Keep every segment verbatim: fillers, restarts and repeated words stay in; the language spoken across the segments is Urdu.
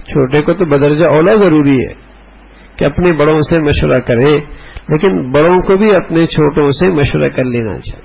چھوٹے کو تو بدرجہ اولا ضروری ہے کہ اپنے بڑوں سے مشورہ کرے، لیکن بڑوں کو بھی اپنے چھوٹوں سے مشورہ کر لینا چاہیے۔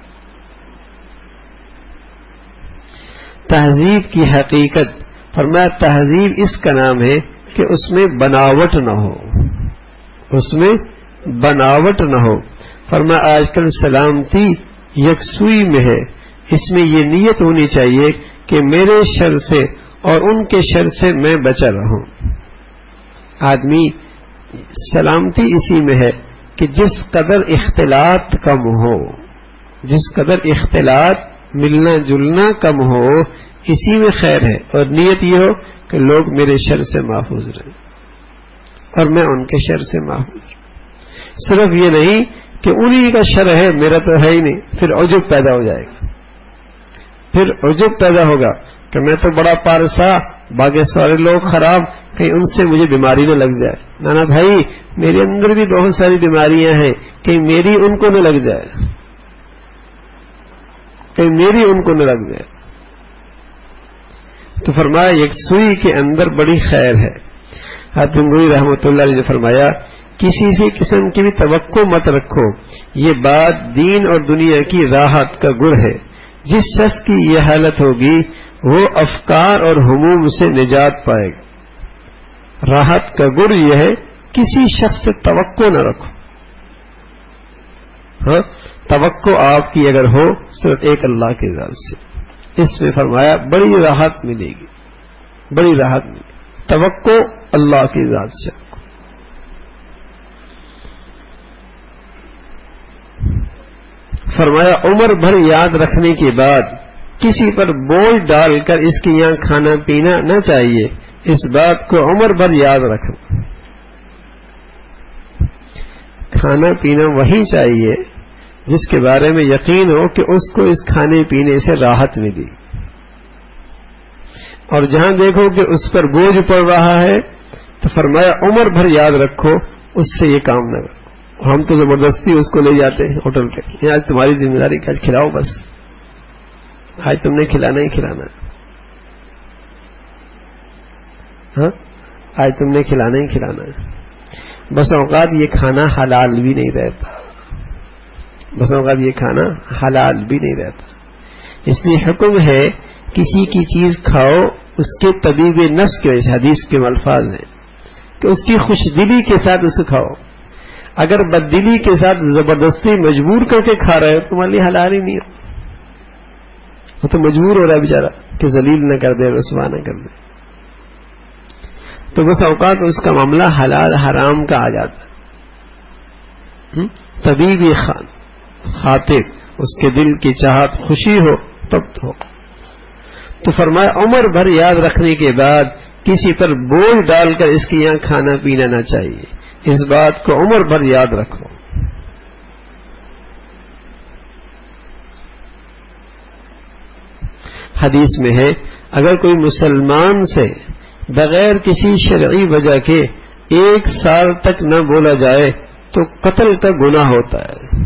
تہذیب کی حقیقت، فرمایا تہذیب اس کا نام ہے کہ اس میں بناوٹ نہ ہو، اس میں بناوٹ نہ ہو۔ فرمایا آج کل سلامتی یکسوئی میں ہے، اس میں یہ نیت ہونی چاہیے کہ میرے شر سے اور ان کے شر سے میں بچا رہوں۔ آدمی سلامتی اسی میں ہے کہ جس قدر اختلاط کم ہو، جس قدر اختلاط ملنا جلنا کم ہو، اسی میں خیر ہے، اور نیت یہ ہو کہ لوگ میرے شر سے محفوظ رہیں اور میں ان کے شر سے محفوظ رہوں۔ صرف یہ نہیں کہ انہی کا شر ہے، میرا تو ہے ہی نہیں، پھر عجب پیدا ہو جائے گا، پھر عجب پیدا ہوگا کہ میں تو بڑا پارسا، باقی سارے لوگ خراب، کہیں ان سے مجھے بیماری نہ لگ جائے۔ نانا بھائی میرے اندر بھی بہت ساری بیماریاں ہیں، کہیں میری ان کو نہ لگ جائے، کہیں میری ان کو نہ لگ جائے۔ تو فرمایا یکسوئی کے اندر بڑی خیر ہے۔ حضرت گنگوئی رحمۃ اللہ علیہ نے فرمایا کسی سے قسم کی بھی توقع مت رکھو، یہ بات دین اور دنیا کی راحت کا گر ہے۔ جس شخص کی یہ حالت ہوگی وہ افکار اور ہموم سے نجات پائے گا۔ راحت کا گر یہ ہے کسی شخص سے توقع نہ رکھو۔ ہاں توقع آپ کی اگر ہو صرف ایک اللہ کی ذات سے، اس میں فرمایا بڑی راحت ملے گی، بڑی راحت ملے گی۔ توقع اللہ کی ذات سے۔ فرمایا عمر بھر یاد رکھنے کے بعد کسی پر بوجھ ڈال کر اس کے یہاں کھانا پینا نہ چاہیے، اس بات کو عمر بھر یاد رکھنا۔ کھانا پینا وہی چاہیے جس کے بارے میں یقین ہو کہ اس کو اس کھانے پینے سے راحت ملی، اور جہاں دیکھو کہ اس پر بوجھ پڑ رہا ہے تو فرمایا عمر بھر یاد رکھو اس سے یہ کام نہ کرو۔ ہم تو زبردستی اس کو لے جاتے ہیں ہوٹل پہ، یہ آج تمہاری ذمہ داری کہ آج کھلاؤ، بس آج تم نے کھلانا ہی کھلانا، ہاں آج تم نے کھلانا ہی کھلانا ہے۔ بس اوقات یہ کھانا حلال بھی نہیں رہتا، بس اوقات یہ کھانا حلال بھی نہیں رہتا، اس لیے حکم ہے کسی کی چیز کھاؤ اس کے طبیب نفس کے وجہ، حدیث کے الفاظ ہیں کہ اس کی خوش دلی کے ساتھ اسے کھاؤ۔ اگر بددلی کے ساتھ زبردستی مجبور کر کے کھا رہے ہو تمہارے لیے حلال ہی نہیں ہو، وہ تو مجبور ہو رہا ہے بیچارہ کہ ذلیل نہ کر دے، رسوا نہ کر دے، تو بس اوقات اس کا معاملہ حلال حرام کا آ جاتا ہے۔ طبیب خان خاطر اس کے دل کی چاہت خوشی ہو تب تو ہو۔ تو فرمایا عمر بھر یاد رکھنے کے بعد کسی پر بوجھ ڈال کر اس کے یہاں کھانا پینا نہ چاہیے، اس بات کو عمر بھر یاد رکھو۔ حدیث میں ہے اگر کوئی مسلمان سے بغیر کسی شرعی وجہ کے ایک سال تک نہ بولا جائے تو قتل کا گناہ ہوتا ہے۔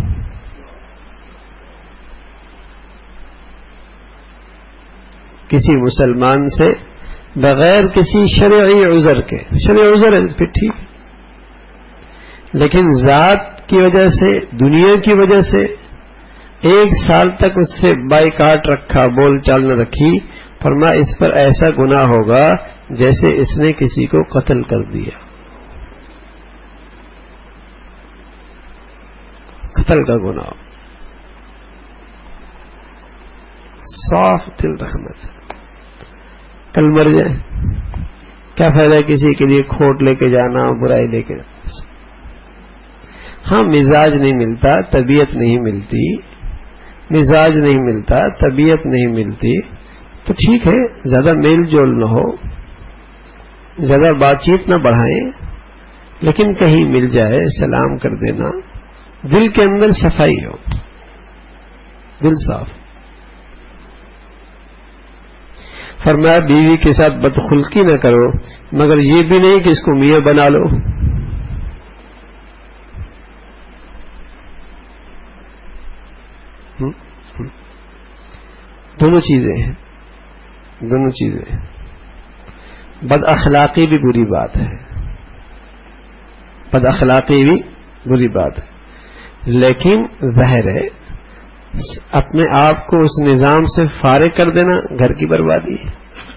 کسی مسلمان سے بغیر کسی شرعی عذر کے، شرعی عذر ہے پھر ٹھیک، لیکن ذات کی وجہ سے، دنیا کی وجہ سے ایک سال تک اس سے بائیکاٹ رکھا، بول چال نہ رکھی، فرمایا اس پر ایسا گناہ ہوگا جیسے اس نے کسی کو قتل کر دیا، قتل کا گناہ۔ صاف دل رکھنا چاہیے، کل مر جائے کیا فائدہ کسی کے لیے کھوٹ لے کے جانا، برائی لے کے جانا۔ ہاں مزاج نہیں ملتا، طبیعت نہیں ملتی، مزاج نہیں ملتا، طبیعت نہیں ملتی تو ٹھیک ہے، زیادہ میل جول نہ ہو، زیادہ بات چیت نہ بڑھائیں، لیکن کہیں مل جائے سلام کر دینا، دل کے اندر صفائی ہو، دل صاف۔ فرمایا بیوی کے ساتھ بدخلقی نہ کرو، مگر یہ بھی نہیں کہ اس کو میاں بنا لو۔ دونوں چیزیں ہیں، دونوں چیزیں ہیں۔ بد اخلاقی بھی بری بات ہے، بد اخلاقی بھی بری بات ہے، لیکن ظاہر ہے اپنے آپ کو اس نظام سے فارغ کر دینا گھر کی بربادی ہے،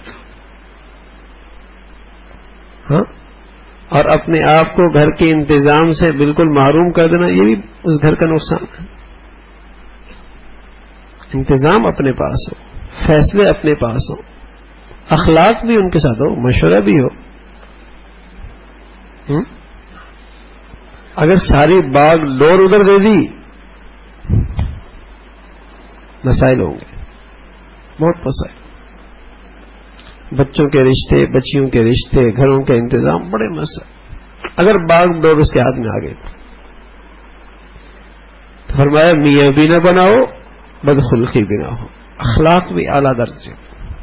ہاں، اور اپنے آپ کو گھر کے انتظام سے بالکل محروم کر دینا یہ بھی اس گھر کا نقصان ہے۔ انتظام اپنے پاس ہو، فیصلے اپنے پاس ہو، اخلاق بھی ان کے ساتھ ہو، مشورہ بھی ہو۔ ہم؟ اگر ساری باغ ڈور ادھر دے دی مسائل ہوں گے، بہت مسائل، بچوں کے رشتے، بچیوں کے رشتے، گھروں کے انتظام، بڑے مسائل اگر باغ ڈور اس کے ہاتھ میں آ گئے تو فرمایا میاں بھی نہ بناؤ، بدخلقی بھی نہ ہو، اخلاق بھی اعلیٰ درجے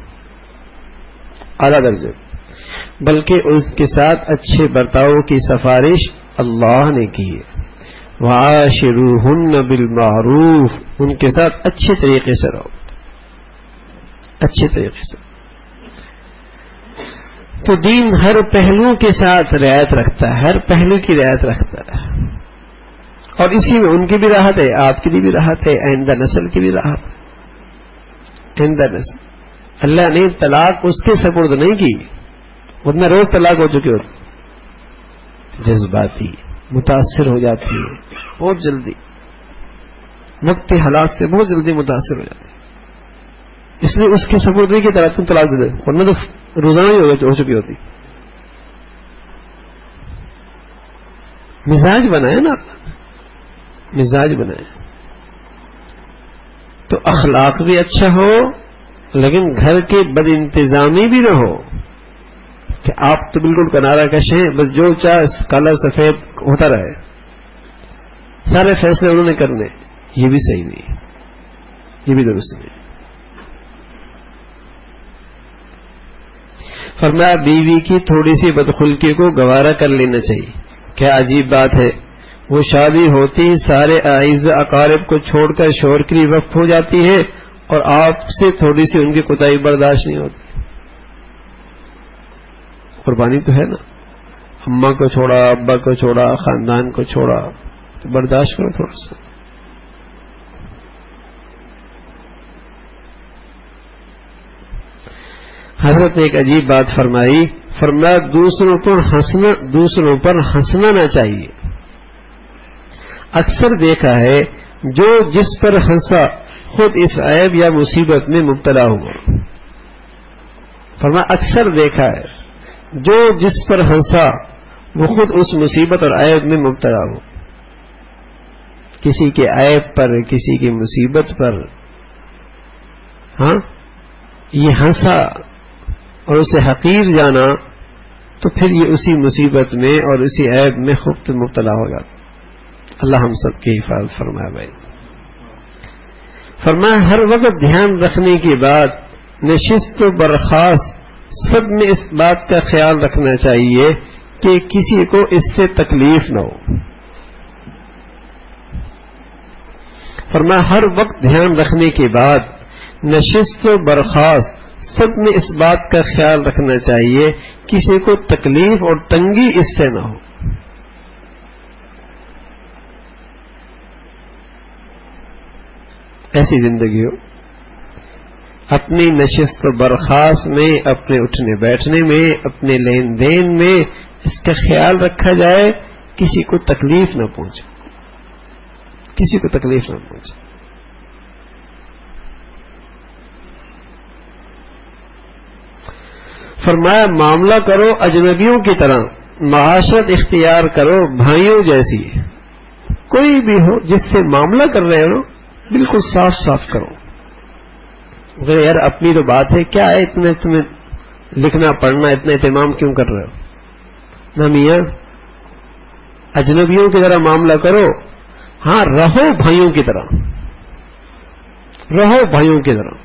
اعلیٰ درجے بلکہ اس کے ساتھ اچھے برتاؤ کی سفارش اللہ نے کی ہے۔ وعاشروہن بالمعروف، ان کے ساتھ اچھے طریقے سے رہو، اچھے طریقے سے۔ تو دین ہر پہلو کے ساتھ رعایت رکھتا ہے، ہر پہلو کی رعایت رکھتا ہے، اور اسی میں ان کی بھی راحت ہے، آپ کی بھی راحت ہے، آئندہ نسل کی بھی راحت ہے، آئندہ نسل۔ اللہ نے طلاق اس کے سپرد نہیں کی، اتنا روز طلاق ہو چکی ہوتی، جذباتی متاثر ہو جاتی ہے بہت جلدی، وقت حالات سے بہت جلدی متاثر ہو جاتی ہے، اس لیے اس کے سپرد نہیں کی طرح تم طلاق دے دے، ورنہ تو روزانہ ہی ہو چکی ہوتی۔ مزاج بنائے نا، مزاج بنائے تو اخلاق بھی اچھا ہو، لیکن گھر کے بد انتظامی بھی نہ ہو کہ آپ تو بالکل کنارہ کش ہیں، بس جو چاہے کالا سفید ہوتا رہے، سارے فیصلے انہوں نے کرنے، یہ بھی صحیح نہیں، یہ بھی درست نہیں۔ فرمایا بیوی کی تھوڑی سی بدخلقی کو گوارا کر لینا چاہیے۔ کیا عجیب بات ہے، وہ شادی ہوتی سارے اعزاء اقارب کو چھوڑ کر شوہر کے لیے وقف ہو جاتی ہے، اور آپ سے تھوڑی سی ان کی کوتاہی برداشت نہیں ہوتی۔ قربانی تو ہے نا، اماں کو چھوڑا، ابا کو چھوڑا، خاندان کو چھوڑا، تو برداشت کرو تھوڑا سا۔ حضرت نے ایک عجیب بات فرمائی، فرمایا دوسروں پر ہنسنا دوسروں پر ہنسنا نہ چاہیے۔ اکثر دیکھا ہے جو جس پر ہنسا خود اس عیب یا مصیبت میں مبتلا ہوا۔ فرمایا اکثر دیکھا ہے جو جس پر ہنسا وہ خود اس مصیبت اور عیب میں مبتلا ہو۔ کسی کے عیب پر، کسی کی مصیبت پر ہاں یہ ہنسا اور اسے حقیر جانا، تو پھر یہ اسی مصیبت میں اور اسی عیب میں خود مبتلا ہو جاتا۔ اللہ ہم سب کی حفاظت فرمائے بھائی۔ فرمایا ہر وقت دھیان رکھنے کی بات، نشست و برخاست سب میں اس بات کا خیال رکھنا چاہیے کہ کسی کو اس سے تکلیف نہ ہو۔ فرمایا ہر وقت دھیان رکھنے کے بعد نشست و برخاست سب میں اس بات کا خیال رکھنا چاہیے کسی کو تکلیف اور تنگی اس سے نہ ہو۔ ایسی زندگی ہو، اپنی نشست و برخاست میں، اپنے اٹھنے بیٹھنے میں، اپنے لین دین میں اس کا خیال رکھا جائے کسی کو تکلیف نہ پہنچے، کسی کو تکلیف نہ پہنچے۔ فرمایا معاملہ کرو اجنبیوں کی طرح، معاشرت اختیار کرو بھائیوں جیسی۔ کوئی بھی ہو جس سے معاملہ کر رہے ہو بالکل صاف صاف کرو۔ مگر یار اپنی تو بات ہے، کیا ہے اتنے تمہیں لکھنا پڑھنا، اتنا اہتمام کیوں کر رہے ہو؟ نہ میاں، اجنبیوں کی طرح معاملہ کرو، ہاں رہو بھائیوں کی طرح، رہو بھائیوں کی طرح۔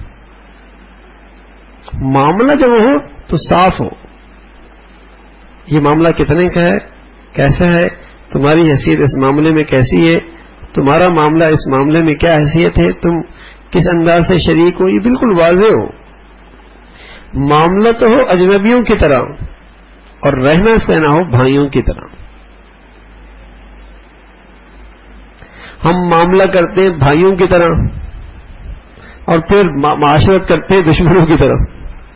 معاملہ جب ہو تو صاف ہو، یہ معاملہ کتنے کا ہے، کیسا ہے، تمہاری حیثیت اس معاملے میں کیسی ہے، تمہارا معاملہ اس معاملے میں کیا حیثیت ہے، تم کس انداز سے شریک ہو، یہ بالکل واضح ہو۔ معاملہ تو ہو اجنبیوں کی طرح، اور رہنا سہنا ہو بھائیوں کی طرح. ہم معاملہ کرتے ہیں بھائیوں کی طرح اور پھر معاشرت کرتے ہیں دشمنوں کی طرح.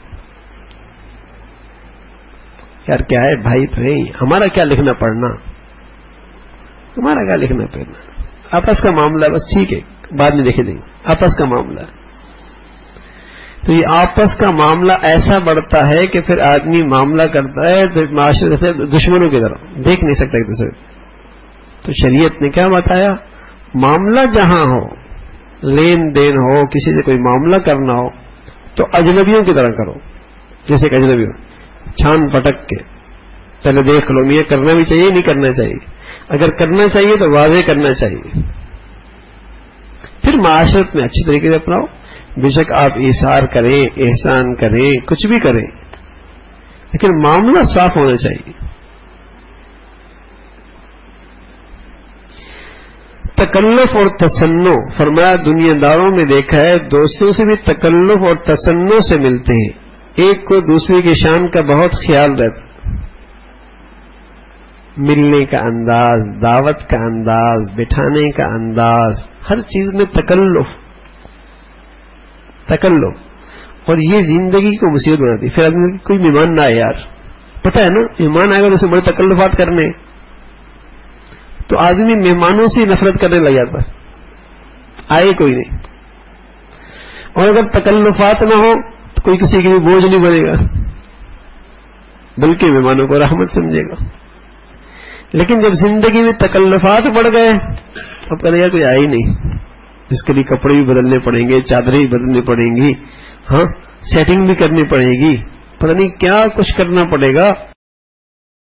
یار کیا ہے بھائی تو ہے، ہمارا کیا لکھنا پڑھنا، ہمارا کیا لکھنا پڑھنا، آپس کا معاملہ بس ٹھیک ہے بعد میں دیکھے دیں گے، آپس کا معاملہ. تو یہ آپس کا معاملہ ایسا بڑھتا ہے کہ پھر آدمی معاملہ کرتا ہے تو معاشرے سے دشمنوں کی طرح دیکھ نہیں سکتا ایک دوسرے. تو شریعت نے کیا بتایا، معاملہ جہاں ہو، لین دین ہو، کسی سے کوئی معاملہ کرنا ہو تو اجنبیوں کی طرح کرو. جیسے کہ اجنبی ہو چھان پٹک کے پہلے دیکھ لو یہ کرنا بھی چاہیے نہیں کرنا چاہیے، اگر کرنا چاہیے تو واضح کرنا چاہیے، پھر معاشرت میں اچھی طریقے سے اپناؤ. بے شک آپ ایثار کریں، احسان کریں، کچھ بھی کریں، لیکن معاملہ صاف ہونا چاہیے. تکلف اور تسنو، فرمایا دنیا داروں میں دیکھا ہے دوستوں سے بھی تکلف اور تسنو سے ملتے ہیں، ایک کو دوسرے کی شان کا بہت خیال رہتا، ملنے کا انداز، دعوت کا انداز، بٹھانے کا انداز، ہر چیز میں تکلف تکلف اور یہ زندگی کو مصیبت بناتی. پھر آدمی کوئی مہمان نہ آئے، یار پتہ ہے نا مہمان آئے گا اسے بڑے تکلفات کرنے، تو آدمی مہمانوں سے نفرت کرنے لگ جاتا ہے، آئے کوئی نہیں. اور اگر تکلفات نہ ہو تو کوئی کسی کے لیے بوجھ نہیں بنے گا بلکہ مہمانوں کو رحمت سمجھے گا. لیکن جب زندگی میں تکلفات بڑھ گئے اب کہتے یار کوئی آئے ہی نہیں، اس کے لیے کپڑے بھی بدلنے پڑیں گے، چادریں بھی بدلنی پڑیں گی، ہاں سیٹنگ بھی کرنی پڑے گی، پتہ نہیں کیا کچھ کرنا پڑے گا.